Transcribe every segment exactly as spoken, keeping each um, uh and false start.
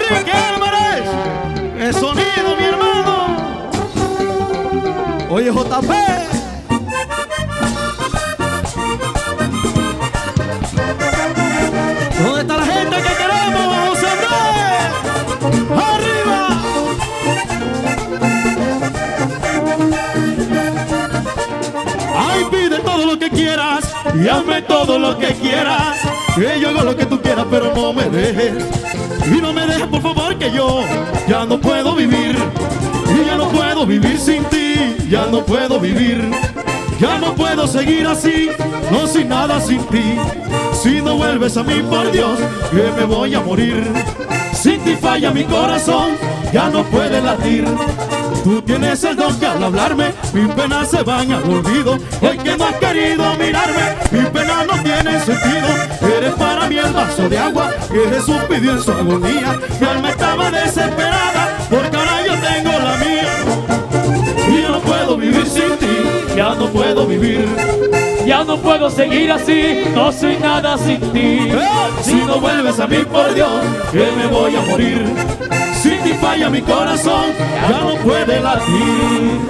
Enrique Álvarez. ¡Qué sonido, mi hermano! Oye, J P. ¿Dónde está la gente que queremos, José Andrés? ¡Arriba! Ay, pide todo lo que quieras y hazme todo lo que quieras. Que yo hago lo que tú quieras, pero no me dejes. Y no me dejes, por favor, que yo ya no puedo vivir. Y ya no puedo vivir sin ti. Ya no puedo vivir. Ya no puedo seguir así. No soy nada sin ti. Si no vuelves a mí, por Dios, que me voy a morir. Sin ti falla mi corazón, ya no puede latir. Tú tienes el don que al hablarme mis penas se van al olvido. Hoy que no has querido mirarme, mis penas no tienen sentido. Eres para mí el vaso de agua que Jesús pidió en su agonía. Mi alma estaba desesperada porque ahora yo tengo la mía. Y yo no puedo vivir sin ti, ya no puedo vivir. Ya no puedo seguir así, no soy nada sin ti. ¡Eh! Si no vuelves a mí, por Dios, que me voy a morir. Sin ti falla mi corazón, ya no puede latir.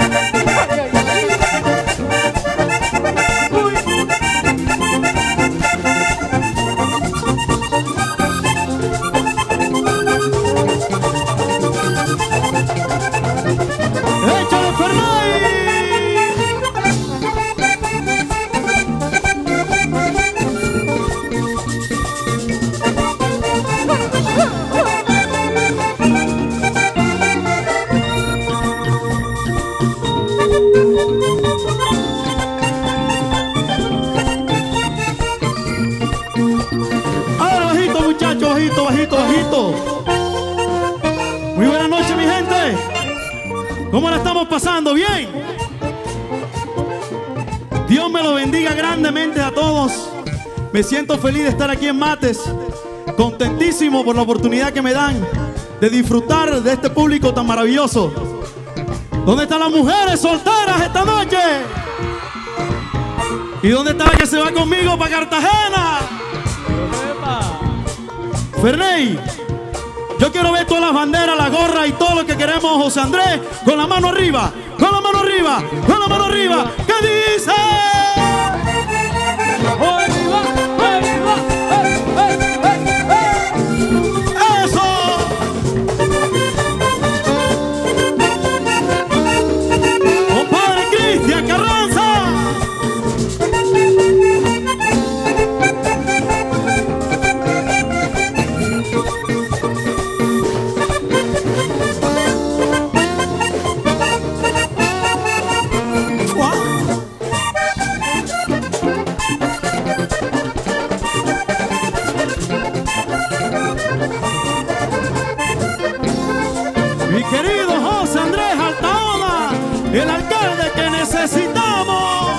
¡Échale, Fernández! Ahora bajito, muchachos, bajito, bajito, bajito. Muy buenas noches, mi gente. ¿Cómo la estamos pasando? ¿Bien? Dios me lo bendiga grandemente a todos. Me siento feliz de estar aquí en Mates. Contentísimo por la oportunidad que me dan de disfrutar de este público tan maravilloso. ¿Dónde están las mujeres solteras esta noche? ¿Y dónde está la que se va conmigo para Cartagena? Ferney, yo quiero ver todas las banderas, la gorra y todo lo que queremos, José Andrés, con la mano arriba, con la mano arriba, con la mano arriba. ¿Qué dice? ¡Arriba, arriba! ¡Hey, hey, hey, hey! ¡Eso! Compadre Cristian Carranza. Mi querido José Andrés Altaola, el alcalde que necesitamos.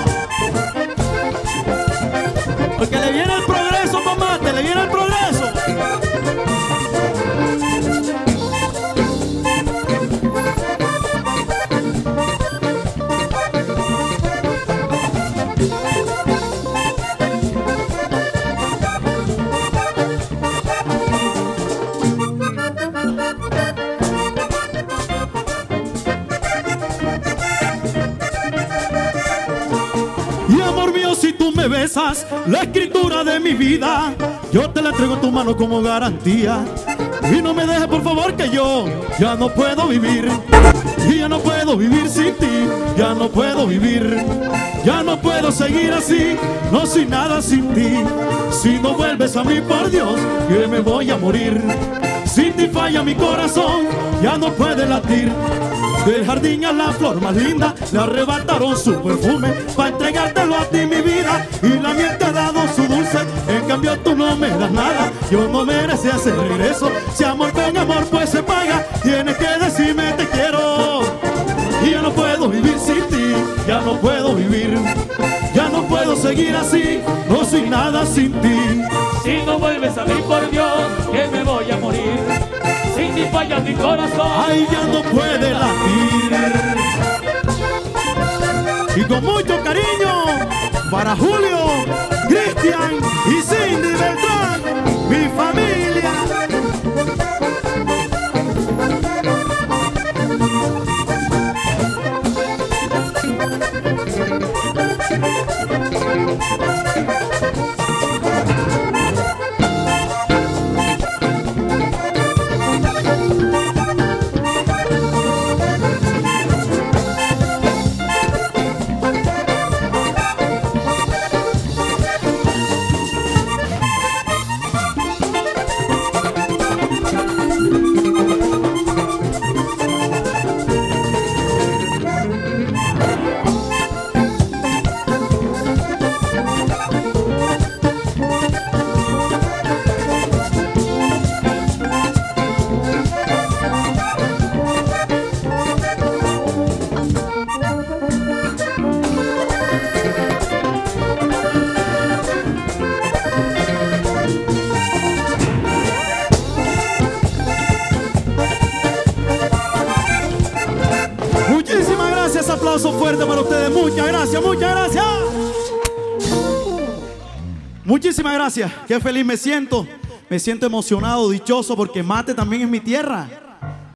Porque le viene el progreso, combate, le viene el progreso. Y amor mío, si tú me besas, la escritura de mi vida, yo te la entrego en tu mano como garantía. Y no me dejes, por favor, que yo ya no puedo vivir. Y ya no puedo vivir sin ti, ya no puedo vivir. Ya no puedo seguir así, no soy nada sin ti. Si no vuelves a mí, por Dios, que me voy a morir. Sin ti falla mi corazón, ya no puede latir. Del jardín a la flor más linda le arrebataron su perfume para entregártelo a ti, mi vida. Y la miel te ha dado su dulce, en cambio tú no me das nada. Yo no merecía ese regreso, si amor con amor pues se paga. Tienes que decirme te quiero. Y ya no puedo vivir sin ti, ya no puedo vivir. Ya no puedo seguir así, no soy nada sin ti. Si no vuelves a mí, por Dios, que me voy a morir. Sin ti falla mi corazón. Ay, ya no puede latir. Y con mucho cariño para Julio, Cristian y Cindy Beltrán, mi familia. aplauso fuerte para ustedes. Muchas gracias, muchas gracias. Muchísimas gracias. Qué feliz me siento. Me siento emocionado, dichoso, porque Mate también es mi tierra.